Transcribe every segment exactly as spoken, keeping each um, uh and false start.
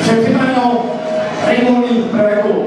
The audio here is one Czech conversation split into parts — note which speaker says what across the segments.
Speaker 1: Připraveno Raymondí prvé kolo.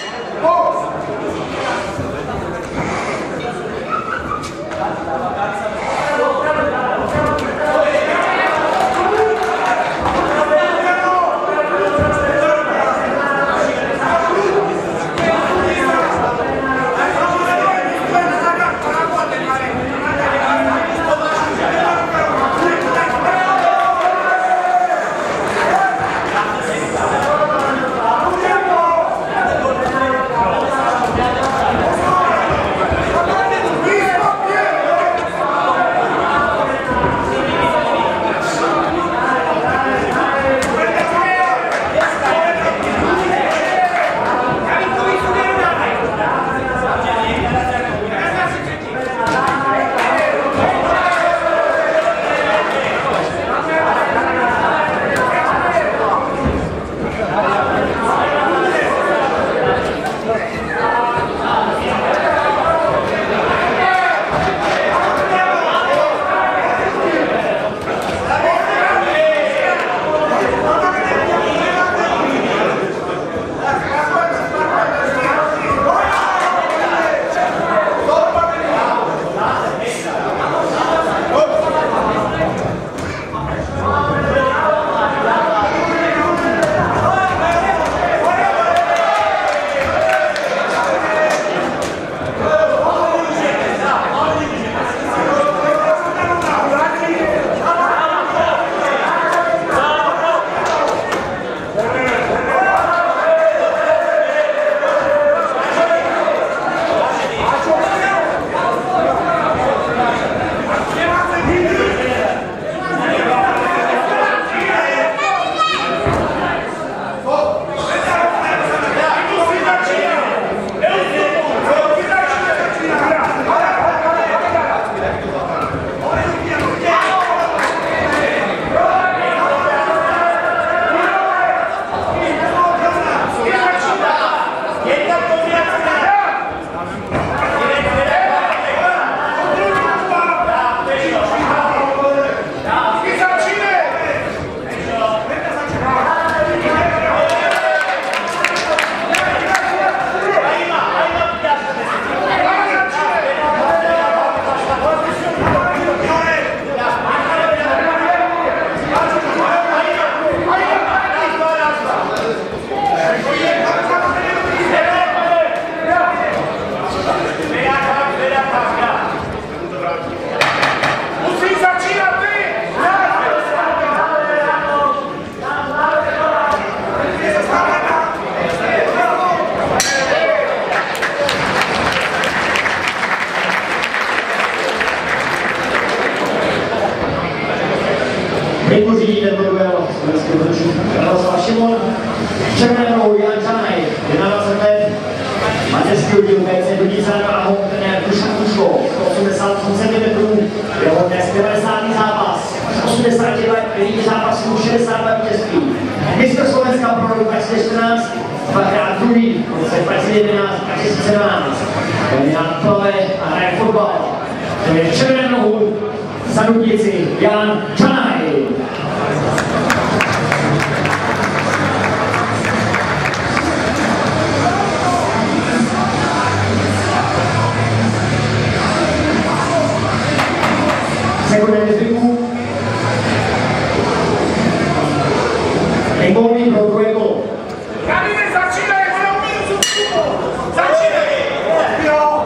Speaker 1: Nejpoří tento duel slovenského točí Jaroslav Šimon, červenou Jan Čanaj, dvacet let, mateřský oddíl P C Dudice a ho trenér Dušan Kuško, sto osmdesát osm centimetrů, jeho dnes devadesátý zápas, osmdesát let, který zápasů šedesát let vítězství. Mistr Slovenska pro rok dva tisíce čtrnáct, dvakrát druhý, v roce dva tisíce jedenáct a dva tisíce sedmnáct. Dominant plave a hraje fotbal. To je červenou za Dudici Jan Čanaj. Sekundární zvyku. Raymondí pro druhé kolo.
Speaker 2: Kamine, začínaj, ono minutu vstupu! Začínaj! Jo!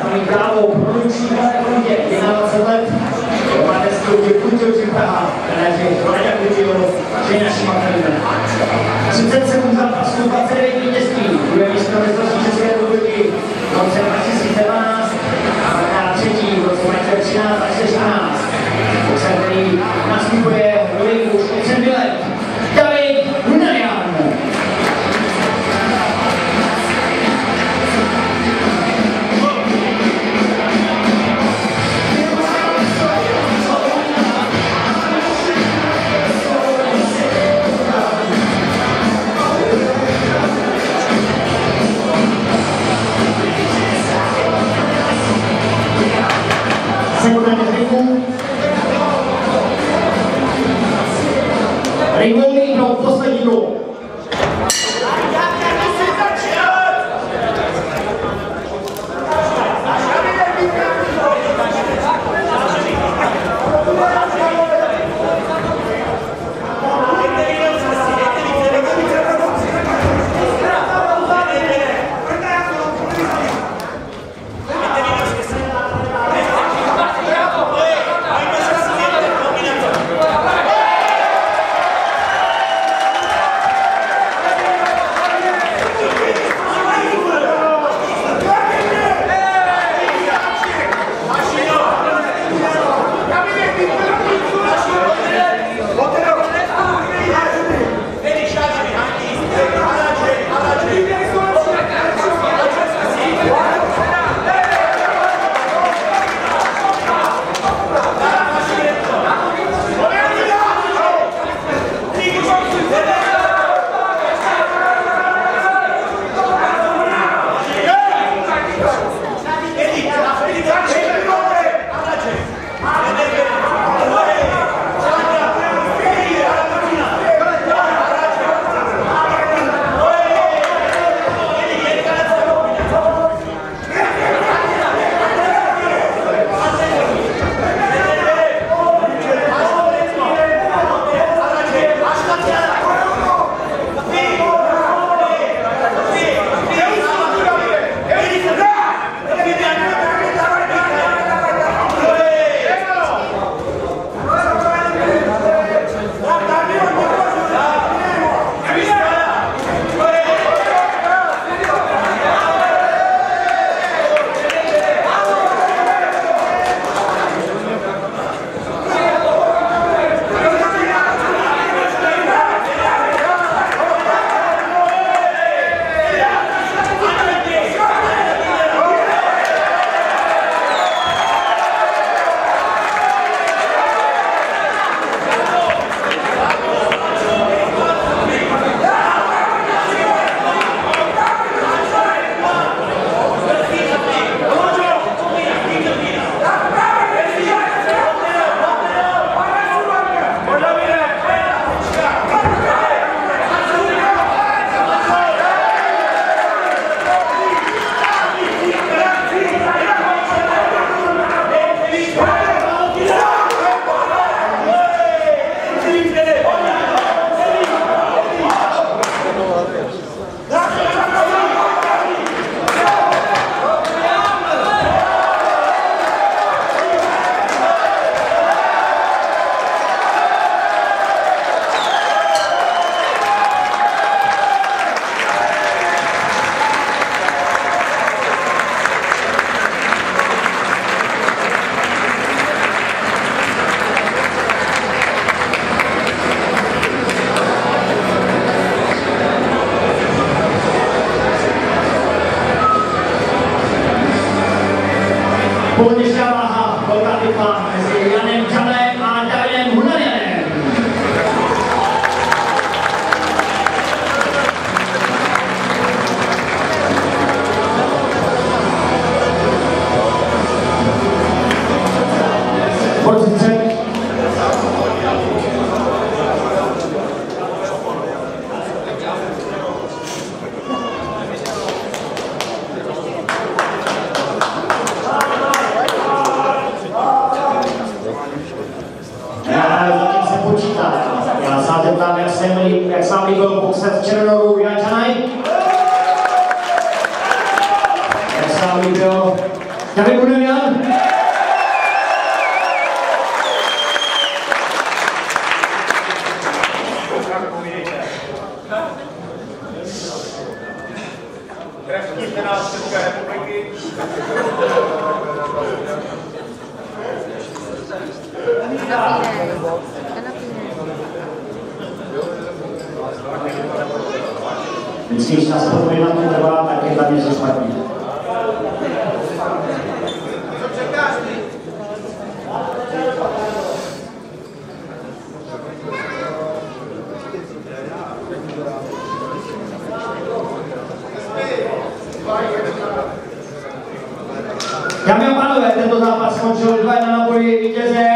Speaker 1: Mají právo produční frontě, dvacet let. Mateřský oddíl Kutilčík Praha, trenéři Raďa Kutil, že naším materiálem. třicet sekund zápasu, dvacet devět vítězství, druhé místo mistrovství České republiky v roce dva tisíce dvanáct a třetí v roce dva tisíce třináct až čtrnáct. Boxer, který nastupuje do ligu už od sedmi let, David Hunanian. Ringový pro poslední gól. Původnější váha, velká bitva mezi Janem Čanem a Davidem Hunanianem. Pozice. Já se zeptám, jak se mi, jak se vám líbil boxer z Černohorů Jan Čanaj? Jak se vám líbil Kevin Budemian.
Speaker 2: Trefníte nás České republiky.
Speaker 1: Vždycky, když nás podpojí na tom trvá, tak je tam něco špatně. Dámy a pánové, tento zápas skončil dva jedna na boji vítěze